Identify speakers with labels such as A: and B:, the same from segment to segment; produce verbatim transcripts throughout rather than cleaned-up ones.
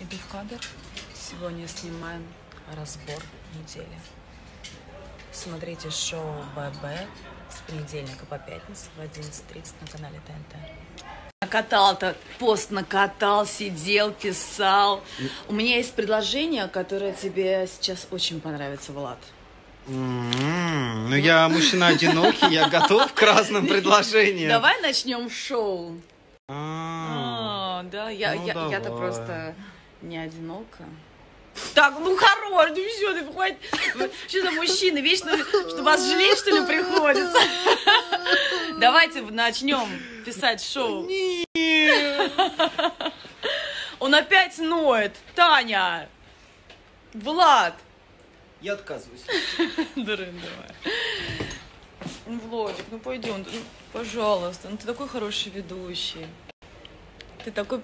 A: Иду в кадр. Сегодня снимаем разбор недели. Смотрите шоу ББ с понедельника по пятницу в одиннадцать тридцать на канале ТНТ. Накатал-то, пост накатал, сидел, писал. У меня есть предложение, которое тебе сейчас очень понравится, Влад.
B: Mm-hmm. Ну, я мужчина одинокий, я готов к разным предложениям.
A: Давай начнем шоу.
B: А,
A: да, я,
B: ну,
A: я, я-то
B: давай.
A: просто не одинока. Так, ну хорош, ну все, ты хватит. Что за мужчины? Вечно, что вас жалеть, что ли, приходится? Давайте начнем писать шоу.
B: Нет.
A: Он опять ноет. Таня! Влад!
B: Я отказываюсь.
A: Дрын, давай. Ну, Владик, ну пойдем, ну, пожалуйста. Ну ты такой хороший ведущий. Ты такой...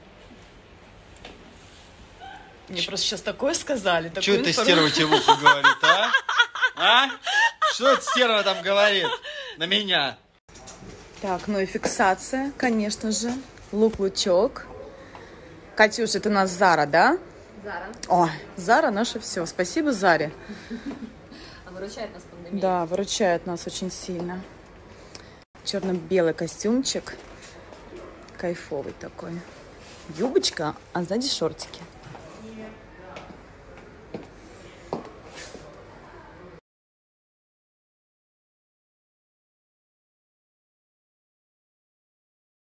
A: Мне просто сейчас такое сказали.
B: Что это стерва тебе в ухо говорит, а? А? Что это стерва там говорит на меня?
A: Так, ну и фиксация, конечно же. Лук-лучок. Катюш, это у нас Зара, да?
C: Зара.
A: О, Зара наше все. Спасибо Заре.
C: Она выручает нас в пандемии.
A: Да, выручает нас очень сильно. Черно-белый костюмчик. Кайфовый такой. Юбочка, а сзади шортики.